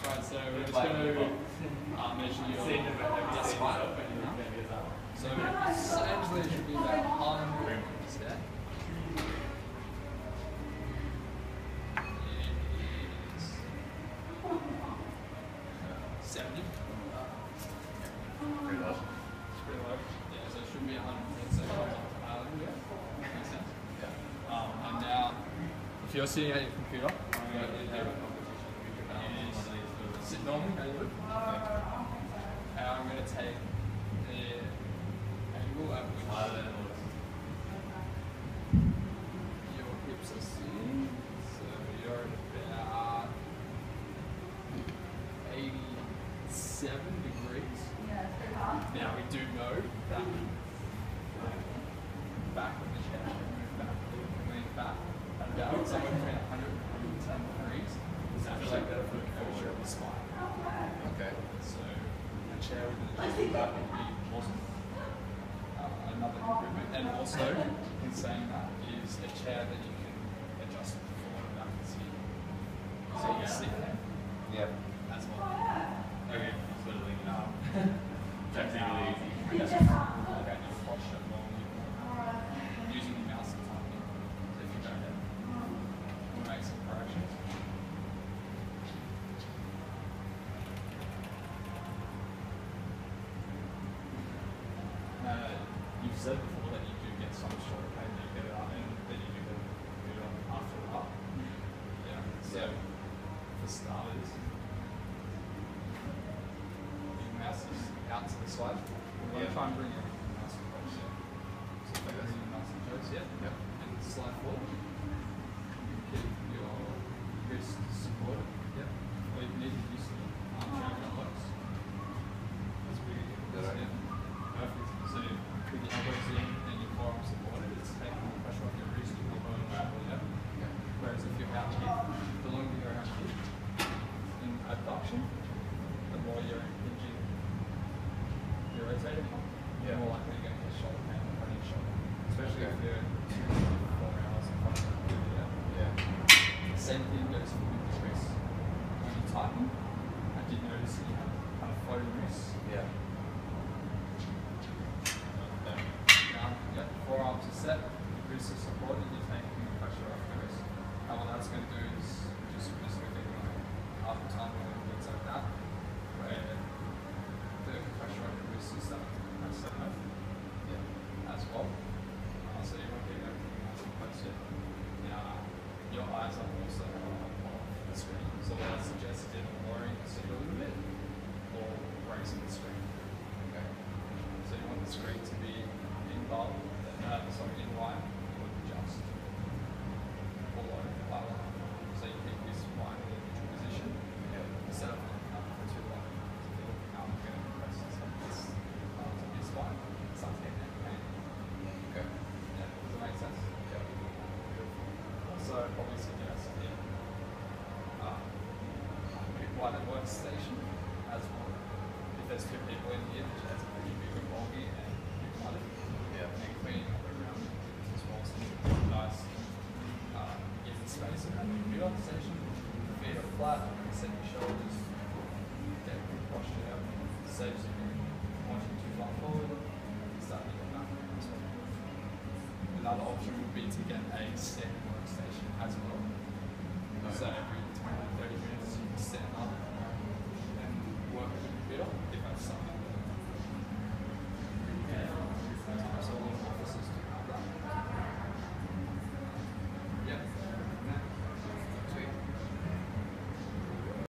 Right, so we're just going to measure your spine. So essentially it should be about 100 meters, yeah? It is 70. Pretty low. It's pretty low. Yeah, so it should be 100 meters. So makes sense? Yeah. And now, if you're sitting at your computer, sit normally, how you would. And I'm going to take the angle at which your hips are sitting. So you're at about 87 degrees. Now we do know that back of the chair should move back a little bit, lean back at about somewhere between 100 and 110 degrees. It's actually better for the curvature of the spine. Okay. So a chair with an adjustable back would be awesome. Another improvement. And also, in saying that, is a chair that you can adjust forward and back and see. So you can sleep there. Yep. As well. Okay. So leaning up. Technically easy. Okay, your posture more using the mouse and typing. So if you go ahead, we'll make some corrections. You've said before that you do get some sort of pain that you get it out and then you do it on after a while. Yeah. So for starters, your mouse is out to the side. We're going to try and bring your mouse close. So bring your mouse close, yeah. Yep. And slide forward. Keep your wrist supported. Yep. Or you need to use the arm travel close. That's pretty good. Good. Perfect. So with your elbows in and your forearm supported, it's taking the pressure off your wrist, your elbow and shoulder, yeah? Whereas if you're out here, the longer you're out here in abduction, the more you're hinging, you're rotating, the more likely you're going to get shoulder pain in front of your shoulder. Especially if you're 2 to 4 hours in front of the computer, yeah? Same thing goes for with the wrist. When you tighten, I did notice that you have kind of floating wrists. Yeah. Forearms are set, wrists are supported, you're taking the pressure off the wrist. And what that's going to do is reduce the risk of getting after time or things like that, where the pressure on your wrist is starting to compress that nerve as well. So you won't get everything nice and close yet. Now, your eyes are also off the screen, so what I suggest is either lowering the seat a little bit or raising the screen. Okay. So you want the screen to be in bulb. In line or just below level. So you keep this spine in a neutral position instead of looking up for too long. If you're looking up, you're going to press this up this part of your spine. It starts getting that pain. Okay. Yeah, does that make sense? Yeah. Also, probably suggest pick one at workstation as well. If there's 2 people in here, the chair's pretty big and bulky and you can and clean around as well. So nice easy space around the computer station. Feet are flat, set your shoulders, get a good posture out. Saves you from watching too far forward, start to get back as well. Another option would be to get a standing workstation as well. So every